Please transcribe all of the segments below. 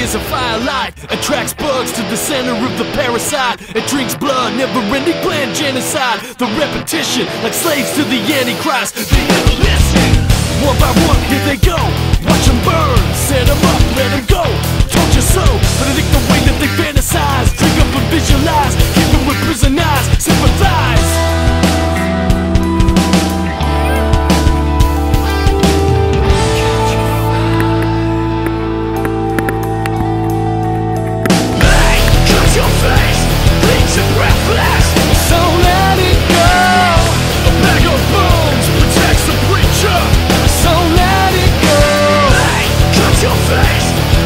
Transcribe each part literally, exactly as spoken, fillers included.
is a firelight, attracts bugs to the center of the parasite. It drinks blood, never-ending plan genocide. The repetition, like slaves to the Antichrist. They never listen. One by one, here they go. Watch them burn, set them up, let them go. Told you so, but I think the way that they fantasize, drink up and visualize, keep them with prison eyes, sympathize. Your face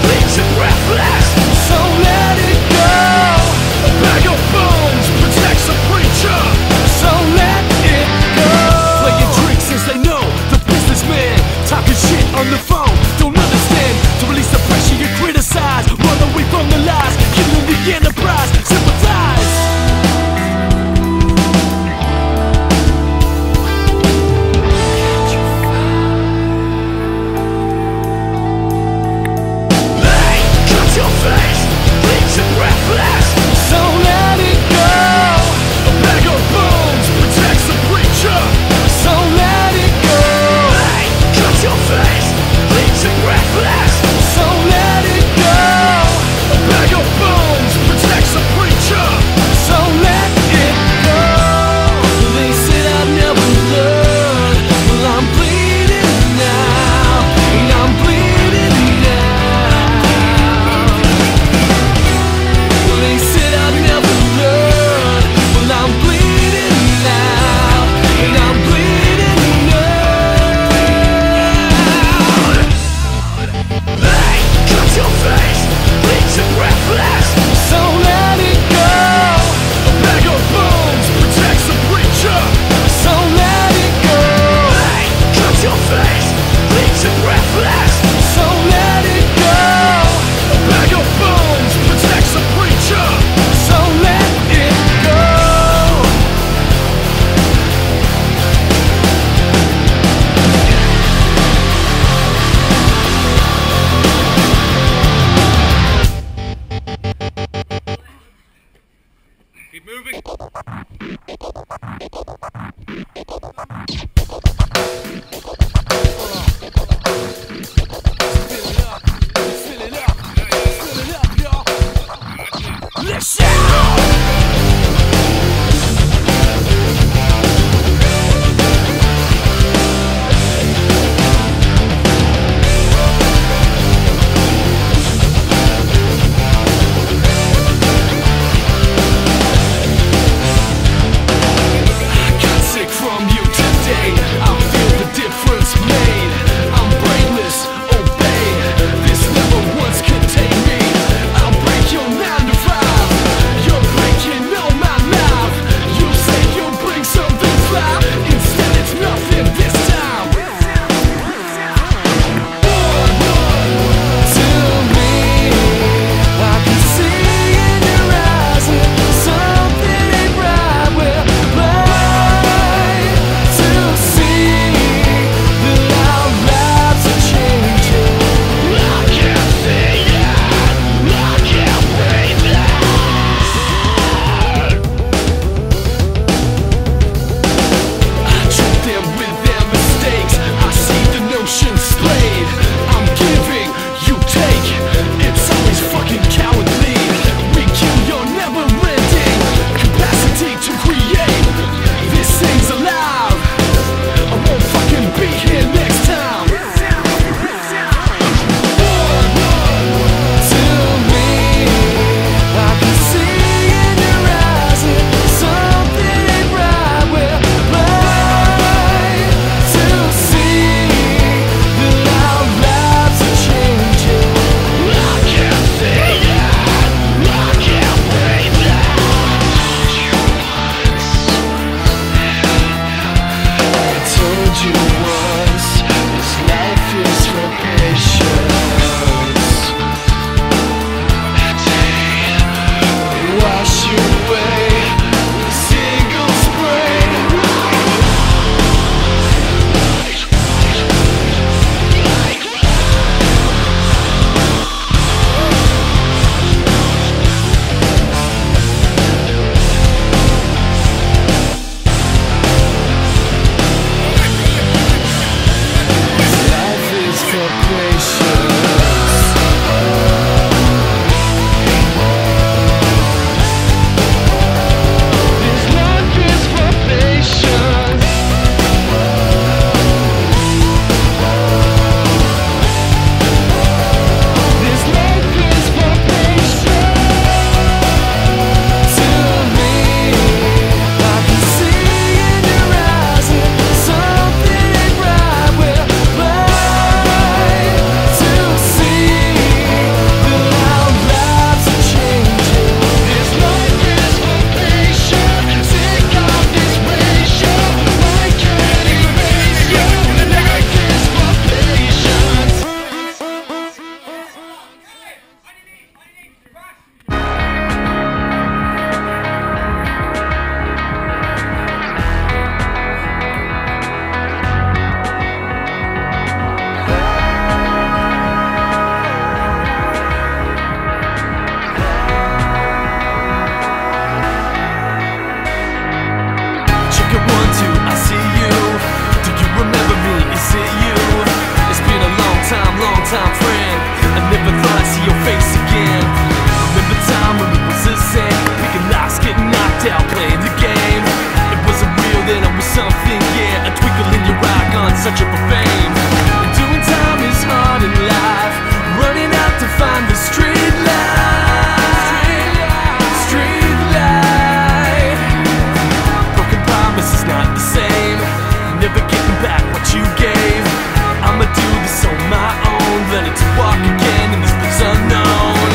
face again. Remember time when it was the same, picking locks, getting knocked out, playing the game. It wasn't real then, it was something, yeah. A twinkle in your eye, gone searching for fame. And doing time is hard in life, running out to find the street light. Street light. Broken promises not the same, never getting back what you gave. I'ma do this on my own, learning to walk again in this place unknown.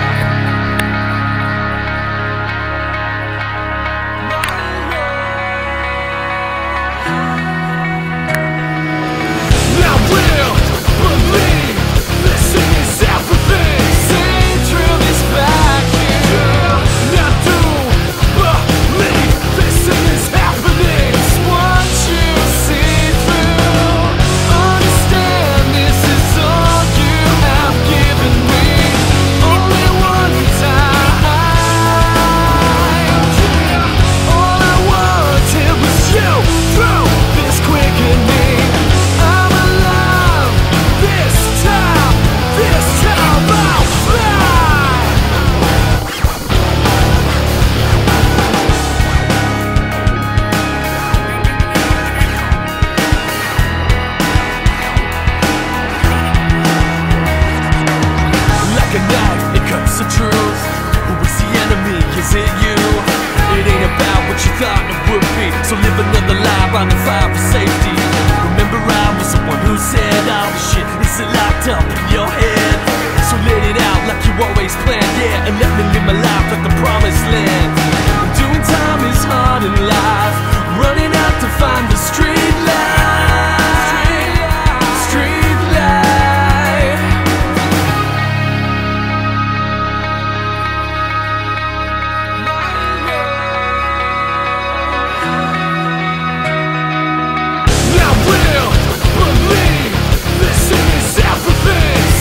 Now we'll believe this is everything. See through this vacuum. Now do believe this is happening. It's what you see through. Understand this is all you have given me. Only one time. All I wanted was you through this quickening. I'm alive this time. This time I'll fly. Like a knife, it cuts the truth. Who is the enemy? Is it you? It ain't about what you thought it would be, so live another life on the fire for safety. Remember I was the one who said all the shit is locked up in your head. So let it out like you always planned, yeah. And let me live my life like the promised land. And doing time is hard in life, running out to find the street light. Street light. Now we'll believe this is everything.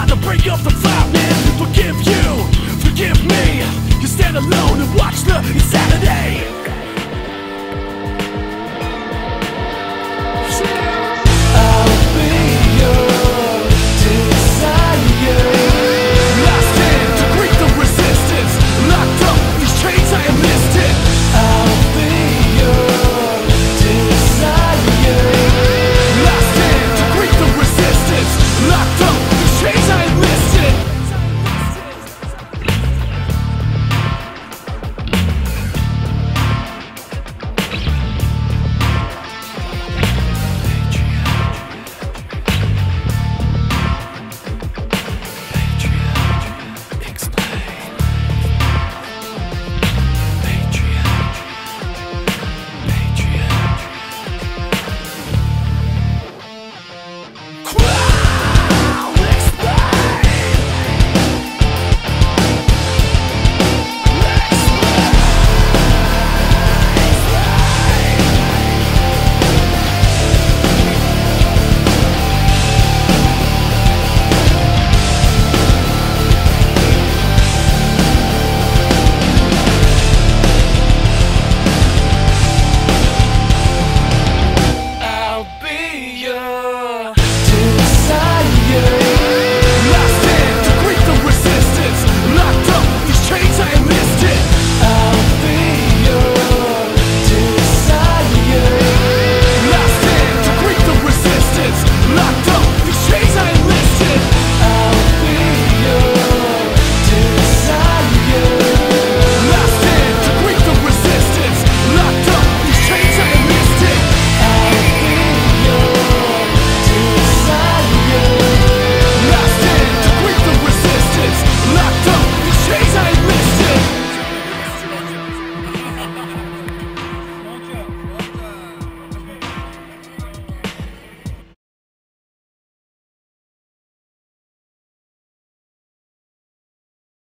to break up the fight.